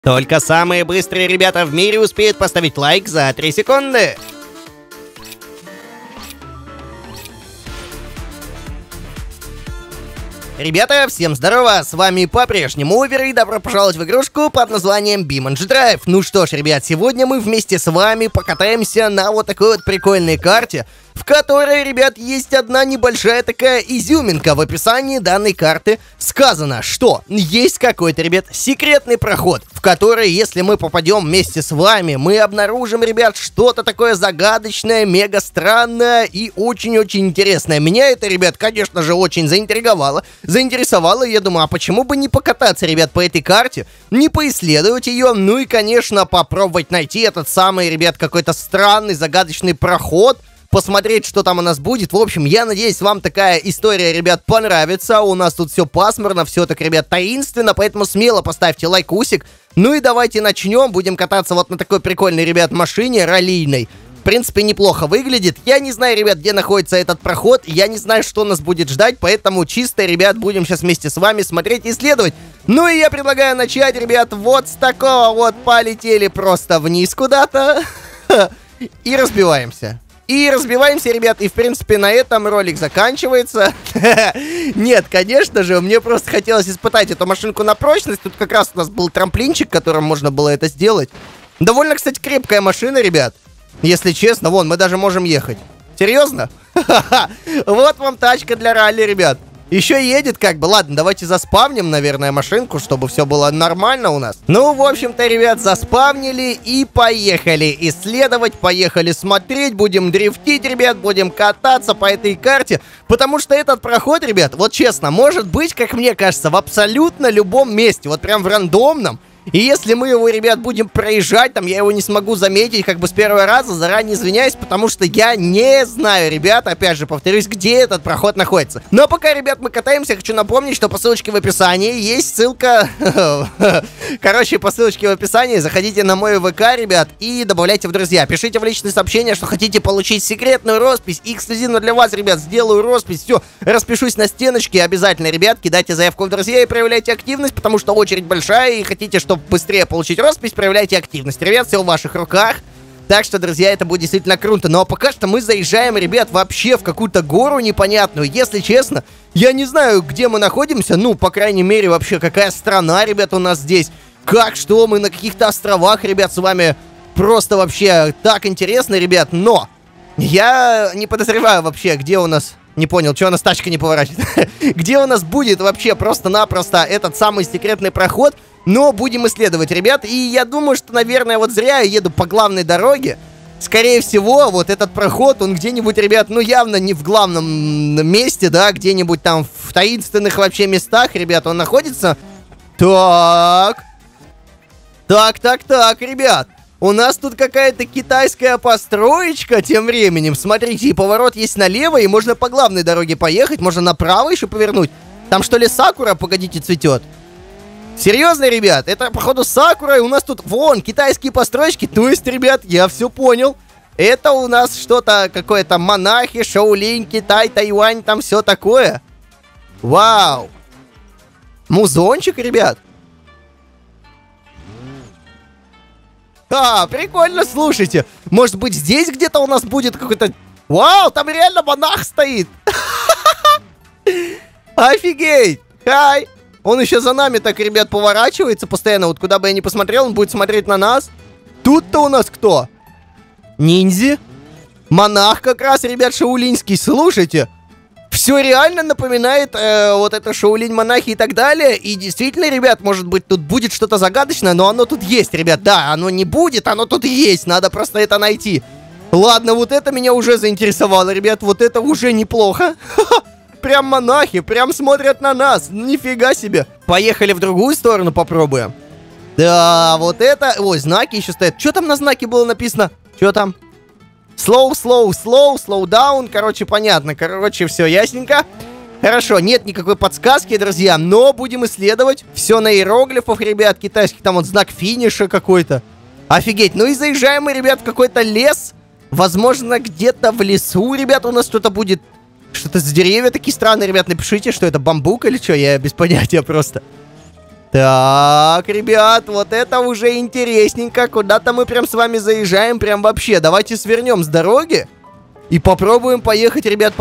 Только самые быстрые ребята в мире успеют поставить лайк за 3 секунды. Ребята, всем здорово, с вами по-прежнему Овер, и добро пожаловать в игрушку под названием BeamNG Drive. Ну что ж, ребят, сегодня мы вместе с вами покатаемся на вот такой вот прикольной карте, в которой, ребят, есть одна небольшая такая изюминка. В описании данной карты сказано, что есть какой-то, ребят, секретный проход, в который, если мы попадем вместе с вами, мы обнаружим, ребят, что-то такое загадочное, мега странное и очень-очень интересное. Меня это, ребят, конечно же, очень заинтриговало, я думаю, а почему бы не покататься, ребят, по этой карте, не поисследовать ее, ну и, конечно, попробовать найти этот самый, ребят, какой-то странный, загадочный проход, посмотреть, что там у нас будет. В общем, я надеюсь, вам такая история, ребят, понравится. У нас тут все пасмурно, все так, ребят, таинственно, поэтому смело поставьте лайкусик. Ну и давайте начнем. Будем кататься вот на такой прикольной, ребят, машине раллийной. В принципе, неплохо выглядит. Я не знаю, ребят, где находится этот проход. Я не знаю, что нас будет ждать, поэтому чисто, ребят, будем сейчас вместе с вами смотреть и исследовать. Ну и я предлагаю начать, ребят, вот с такого вот. Полетели просто вниз куда-то. И разбиваемся. Ребят, и, в принципе, на этом ролик заканчивается. Нет, конечно же, мне просто хотелось испытать эту машинку на прочность. Тут как раз у нас был трамплинчик, которым можно было это сделать. Довольно, кстати, крепкая машина, ребят. Если честно, вон, мы даже можем ехать. Серьезно? Вот вам тачка для ралли, ребят. Еще едет как бы. Ладно, давайте заспавним, наверное, машинку, чтобы все было нормально у нас. Ну, в общем-то, ребят, заспавнили и поехали исследовать, поехали смотреть, будем дрифтить, ребят, будем кататься по этой карте. Потому что этот проход, ребят, вот честно, может быть, как мне кажется, в абсолютно любом месте. Вот прям в рандомном. И если мы его, ребят, будем проезжать, там я его не смогу заметить как бы с первого раза, заранее извиняюсь, потому что я не знаю, ребят, опять же, повторюсь, где этот проход находится. Но пока, ребят, мы катаемся, хочу напомнить, что по ссылочке в описании есть ссылка, короче, по ссылочке в описании, заходите на мой ВК, ребят, и добавляйте в друзья. Пишите в личные сообщения, что хотите получить секретную роспись, и эксклюзивно для вас, ребят, сделаю роспись, все, распишусь на стеночке, обязательно, ребят, кидайте заявку в друзья и проявляйте активность, потому что очередь большая, и хотите, чтобы быстрее получить роспись, проявляйте активность. Ребят, все в ваших руках. Так что, друзья, это будет действительно круто. Но пока что мы заезжаем, ребят, вообще в какую-то гору непонятную. Если честно, я не знаю, где мы находимся. Ну, по крайней мере, вообще, какая страна, ребят, у нас здесь. Как, что, мы на каких-то островах, ребят, с вами. Просто вообще так интересно, ребят. Но я не подозреваю вообще, где у нас... Не понял, что у нас тачка не поворачивает. Где у нас будет вообще просто-напросто этот самый секретный проход. Но будем исследовать, ребят. И я думаю, что, наверное, вот зря я еду по главной дороге. Скорее всего, вот этот проход, он где-нибудь, ребят, ну явно не в главном месте, да, где-нибудь там в таинственных вообще местах, ребят, он находится. Так, ребят. У нас тут какая-то китайская построечка тем временем. Смотрите, и поворот есть налево, и можно по главной дороге поехать. Можно направо еще повернуть. Там что ли сакура, погодите, цветет? Серьезно, ребят? Это, походу, сакура, и у нас тут, вон, китайские постройки. То есть, ребят, я все понял. Это у нас что-то, какое-то монахи, Шаолинь, Китай, Тайвань, там все такое. Вау. Музончик, ребят. А, прикольно, слушайте. Может быть, здесь где-то у нас будет какой-то... Вау, там реально монах стоит. Офигеть. Хай. Он еще за нами так, ребят, поворачивается постоянно. Вот куда бы я ни посмотрел, он будет смотреть на нас. Тут-то у нас кто? Ниндзя? Монах как раз, ребят, шаолиньский. Слушайте. Все реально напоминает вот это Шаолинь, монахи и так далее. И действительно, ребят, может быть, тут будет что-то загадочное, но оно тут есть, ребят. Да, оно не будет, оно тут есть. Надо просто это найти. Ладно, вот это меня уже заинтересовало, ребят. Вот это уже неплохо. Прям монахи, прям смотрят на нас. Нифига себе. Поехали в другую сторону, попробуем. Да, вот это... Ой, знаки еще стоят. Что там на знаке было написано? Что там? Slow down. Короче, понятно. Короче, все ясненько. Хорошо, нет никакой подсказки, друзья, но будем исследовать. Все на иероглифах, ребят, китайских. Там вот знак финиша какой-то. Офигеть. Ну и заезжаем мы, ребят, в какой-то лес. Возможно, где-то в лесу, ребят, у нас что-то будет. Что-то с деревья такие странные, ребят. Напишите, что это бамбук или что. Я без понятия просто. Так, ребят, вот это уже интересненько. Куда-то мы прям с вами заезжаем, прям вообще. Давайте свернем с дороги и попробуем поехать, ребят,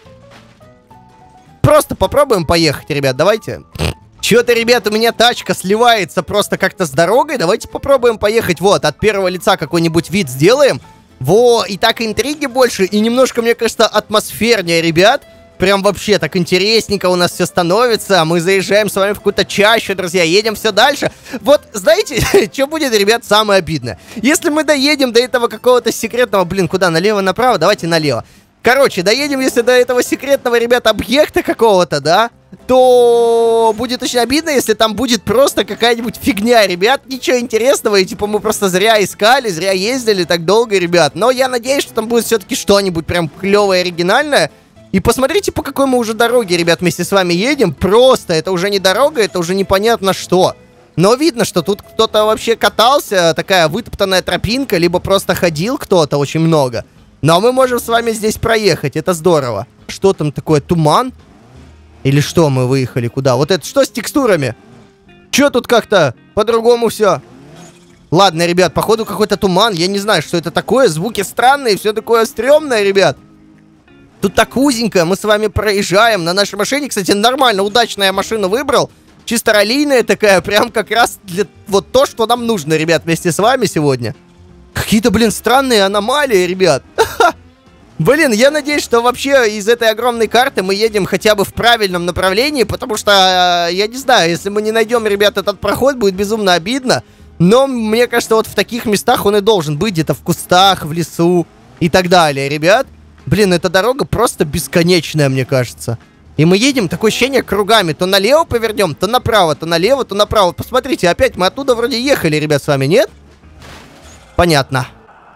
Просто попробуем поехать, ребят, давайте. Чё-то, ребят, у меня тачка сливается просто как-то с дорогой. Давайте попробуем поехать, вот, от первого лица какой-нибудь вид сделаем. Во, и так интриги больше, и немножко, мне кажется, атмосфернее, ребят. Прям вообще так интересненько у нас все становится. Мы заезжаем с вами в какую-то чащу, друзья. Едем все дальше. Вот, знаете, что будет, ребят, самое обидное? Если мы доедем до этого какого-то секретного... Блин, куда? Налево, направо? Давайте налево. Короче, доедем, если до этого секретного, ребят, объекта какого-то, да? То будет очень обидно, если там будет просто какая-нибудь фигня, ребят. Ничего интересного, и типа мы просто зря искали, зря ездили так долго, ребят. Но я надеюсь, что там будет все-таки что-нибудь прям клевое, оригинальное. И посмотрите, по какой мы уже дороге, ребят, вместе с вами едем. Просто, это уже не дорога, это уже непонятно что. Но видно, что тут кто-то вообще катался, такая вытоптанная тропинка, либо просто ходил кто-то очень много. Но мы можем с вами здесь проехать, это здорово. Что там такое, туман? Или что, мы выехали куда? Вот это что с текстурами? Че тут как-то по-другому все? Ладно, ребят, походу какой-то туман, я не знаю, что это такое. Звуки странные, все такое стрёмное, ребят. Тут так узенько, мы с вами проезжаем на нашей машине. Кстати, нормально, удачно я машину выбрал. Чисто раллийная такая, прям как раз для вот то, что нам нужно, ребят, вместе с вами сегодня. Какие-то, блин, странные аномалии, ребят. Блин, я надеюсь, что вообще из этой огромной карты мы едем хотя бы в правильном направлении, потому что, я не знаю, если мы не найдем, ребят, этот проход, будет безумно обидно. Но мне кажется, вот в таких местах он и должен быть, где-то в кустах, в лесу и так далее, ребят. Блин, эта дорога просто бесконечная, мне кажется. И мы едем, такое ощущение, кругами. То налево повернем, то направо, то налево, то направо. Посмотрите, опять мы оттуда вроде ехали, ребят, с вами, нет? Понятно.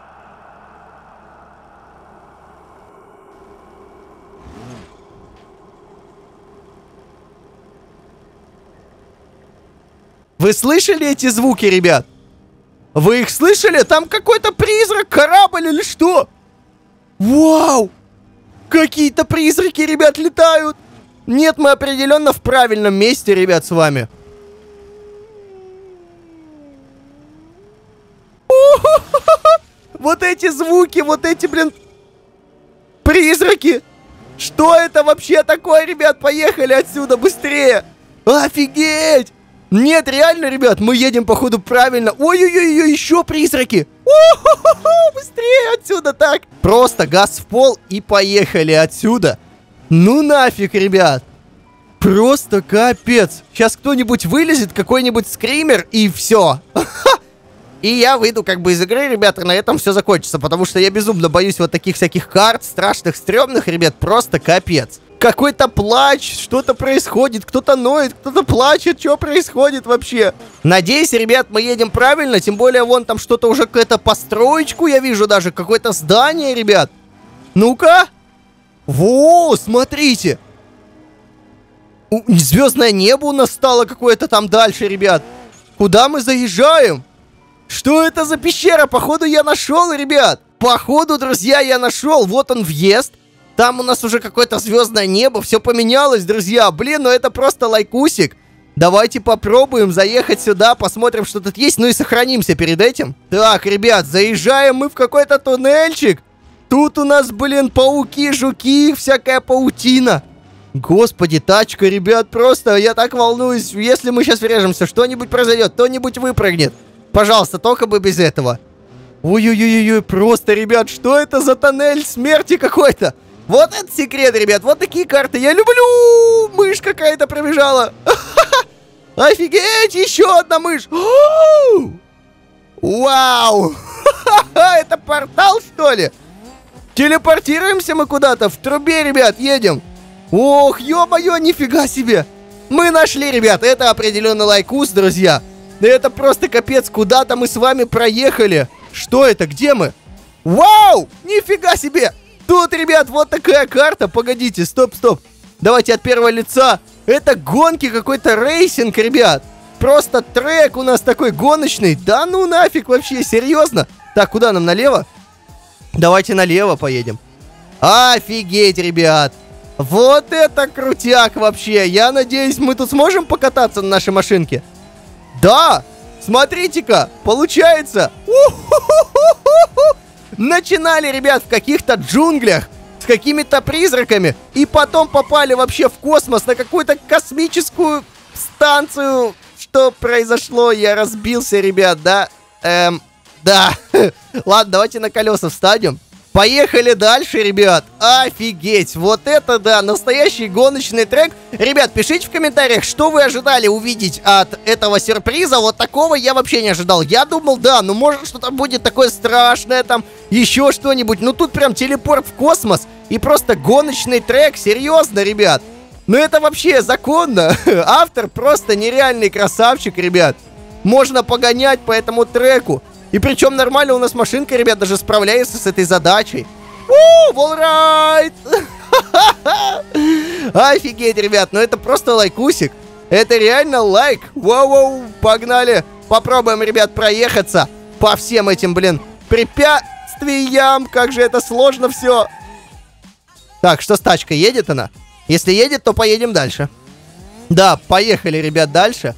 Вы слышали эти звуки, ребят? Вы их слышали? Там какой-то призрак, корабль или что? Вау! Какие-то призраки, ребят, летают! Нет, мы определенно в правильном месте, ребят, с вами. Вот эти звуки, вот эти, блин, призраки! Что это вообще такое, ребят? Поехали отсюда, быстрее! Офигеть! Нет, реально, ребят, мы едем, походу, правильно. Ой-ой-ой, еще призраки. Быстрее отсюда, так. Просто газ в пол и поехали отсюда. Ну нафиг, ребят. Просто капец. Сейчас кто-нибудь вылезет, какой-нибудь скример, и все. И я выйду как бы из игры, ребята, на этом все закончится. Потому что я безумно боюсь вот таких всяких карт, страшных, стрёмных, ребят, просто капец. Какой-то плач, что-то происходит, кто-то ноет, кто-то плачет, что происходит вообще? Надеюсь, ребят, мы едем правильно, тем более вон там что-то уже, какая-то построечку я вижу даже, какое-то здание, ребят. Ну-ка. Во, смотрите. Звездное небо у нас стало какое-то там дальше, ребят. Куда мы заезжаем? Что это за пещера? Походу я нашел, ребят. Походу, друзья, я нашел. Вот он въезд. Там у нас уже какое-то звездное небо, все поменялось, друзья. Блин, ну это просто лайкусик. Давайте попробуем заехать сюда, посмотрим, что тут есть, ну и сохранимся перед этим. Так, ребят, заезжаем мы в какой-то туннельчик. Тут у нас, блин, пауки, жуки, всякая паутина. Господи, тачка, ребят, просто я так волнуюсь. Если мы сейчас врежемся, что-нибудь произойдет, кто-нибудь выпрыгнет. Пожалуйста, только бы без этого. Ой-ой-ой-ой, просто, ребят, что это за тоннель смерти какой-то? Вот это секрет, ребят, вот такие карты я люблю. Мышь какая-то пробежала. Офигеть, еще одна мышь. Вау. Это портал, что ли? Телепортируемся мы куда-то в трубе, ребят, едем. Ох, ё-моё, нифига себе. Мы нашли, ребят, это определенно лайкус, друзья. Это просто капец, куда-то мы с вами проехали. Что это, где мы? Вау, нифига себе. Тут, ребят, вот такая карта. Погодите, стоп. Давайте от первого лица. Это гонки, какой-то рейсинг, ребят. Просто трек у нас такой гоночный. Да ну нафиг вообще, серьезно? Так, куда нам, налево? Давайте налево поедем. Офигеть, ребят. Вот это крутяк вообще. Я надеюсь, мы тут сможем покататься на нашей машинке. Да! Смотрите-ка! Получается! Начинали, ребят, в каких-то джунглях с какими-то призраками, и потом попали вообще в космос на какую-то космическую станцию. Что произошло? Я разбился, ребят, да? Да. Ладно, давайте на колеса встанем. Поехали дальше, ребят. Офигеть, вот это да, настоящий гоночный трек. Ребят, пишите в комментариях, что вы ожидали увидеть от этого сюрприза. Вот такого я вообще не ожидал. Я думал, да, ну может что-то будет такое страшное, там, еще что-нибудь. Ну тут прям телепорт в космос и просто гоночный трек. Серьезно, ребят. Ну это вообще законно. Автор просто нереальный красавчик, ребят. Можно погонять по этому треку. И причем нормально у нас машинка, ребят, даже справляется с этой задачей. Волрайд! Офигеть, ребят, ну это просто лайкусик. Это реально лайк. Воу-воу, погнали. Попробуем, ребят, проехаться по всем этим, блин, препятствиям. Как же это сложно все. Так, что с тачкой? Едет она? Если едет, то поедем дальше. Да, поехали, ребят, дальше.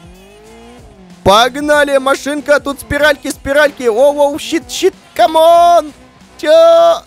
Погнали, машинка, тут спиральки, спиральки. Оу, щит, камон. Чё?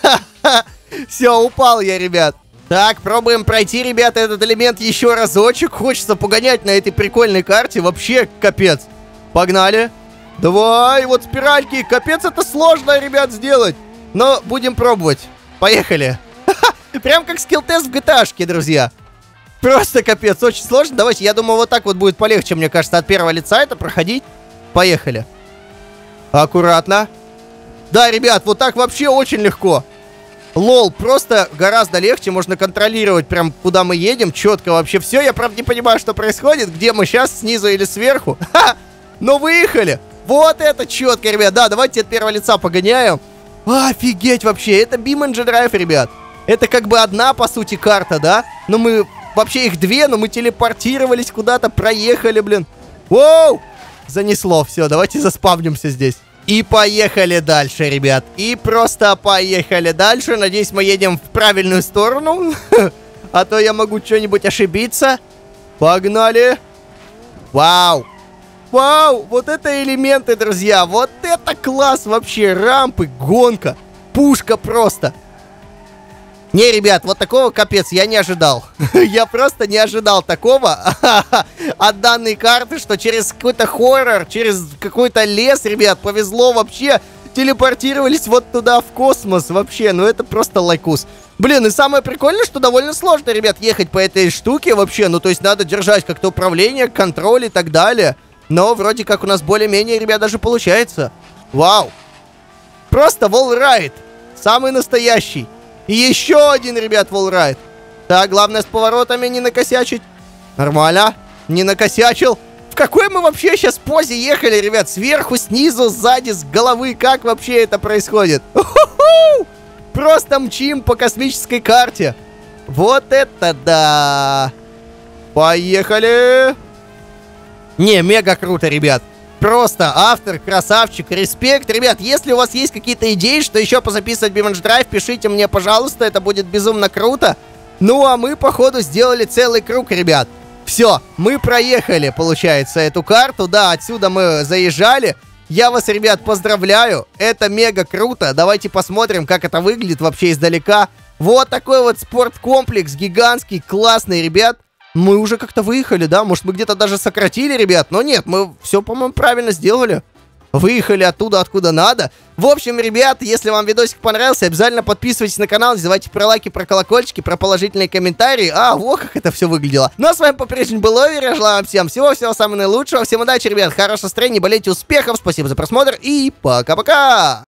Все, упал я, ребят. Так, пробуем пройти, ребята, этот элемент еще разочек. Хочется погонять на этой прикольной карте. Вообще, капец. Погнали. Давай, вот спиральки. Капец, это сложно, ребят, сделать. Но будем пробовать. Поехали. Прям как скилл-тест в GTA-шке, друзья. Просто капец, очень сложно. Давайте, я думаю, вот так вот будет полегче, мне кажется, от первого лица это проходить. Поехали. Аккуратно. Да, ребят, вот так вообще очень легко. Лол, просто гораздо легче. Можно контролировать прям, куда мы едем. Четко вообще все. Я, правда, не понимаю, что происходит. Где мы сейчас, снизу или сверху. Ха! Ну, выехали. Вот это четко, ребят. Да, давайте от первого лица погоняем. Офигеть вообще. Это BeamNG Drive, ребят. Это как бы одна, по сути, карта, да? Но мы... Вообще их две, но мы телепортировались куда-то, проехали, блин. Воу! Занесло, все, давайте заспавнимся здесь. И поехали дальше, ребят. И просто поехали дальше. Надеюсь, мы едем в правильную сторону. А то я могу что-нибудь ошибиться. Погнали. Вау. Вау, вот это элементы, друзья. Вот это класс вообще. Рампы, гонка, пушка просто. Не, ребят, вот такого капец я не ожидал. Я просто не ожидал такого от данной карты, что через какой-то хоррор, через какой-то лес, ребят, повезло вообще. Телепортировались вот туда, в космос вообще. Ну, это просто лайкус. Блин, и самое прикольное, что довольно сложно, ребят, ехать по этой штуке вообще. Ну, то есть надо держать как-то управление, контроль и так далее. Но вроде как у нас более-менее, ребят, даже получается. Вау. Просто волрайд. Самый настоящий. И еще один, ребят, волрайд. Так, главное с поворотами не накосячить. Нормально. Не накосячил. В какой мы вообще сейчас позе ехали, ребят? Сверху, снизу, сзади, с головы. Как вообще это происходит? У-ху-ху! Просто мчим по космической карте. Вот это да. Поехали. Не, мега круто, ребят. Просто автор, красавчик, респект. Ребят, если у вас есть какие-то идеи, что еще позаписывать BeamNG Drive, пишите мне, пожалуйста, это будет безумно круто. Ну, а мы, походу, сделали целый круг, ребят. Все, мы проехали, получается, эту карту. Да, отсюда мы заезжали. Я вас, ребят, поздравляю. Это мега круто. Давайте посмотрим, как это выглядит вообще издалека. Вот такой вот спорткомплекс гигантский, классный, ребят. Мы уже как-то выехали, да? Может, мы где-то даже сократили, ребят? Но нет, мы все, по-моему, правильно сделали. Выехали оттуда, откуда надо. В общем, ребят, если вам видосик понравился, обязательно подписывайтесь на канал, не забывайте про лайки, про колокольчики, про положительные комментарии. Вот как это все выглядело. Ну, а с вами по-прежнему был Овер. Я желаю вам всем всего-всего самого наилучшего. Всем удачи, ребят, хорошего настроения, болейте, успехов. Спасибо за просмотр и пока-пока!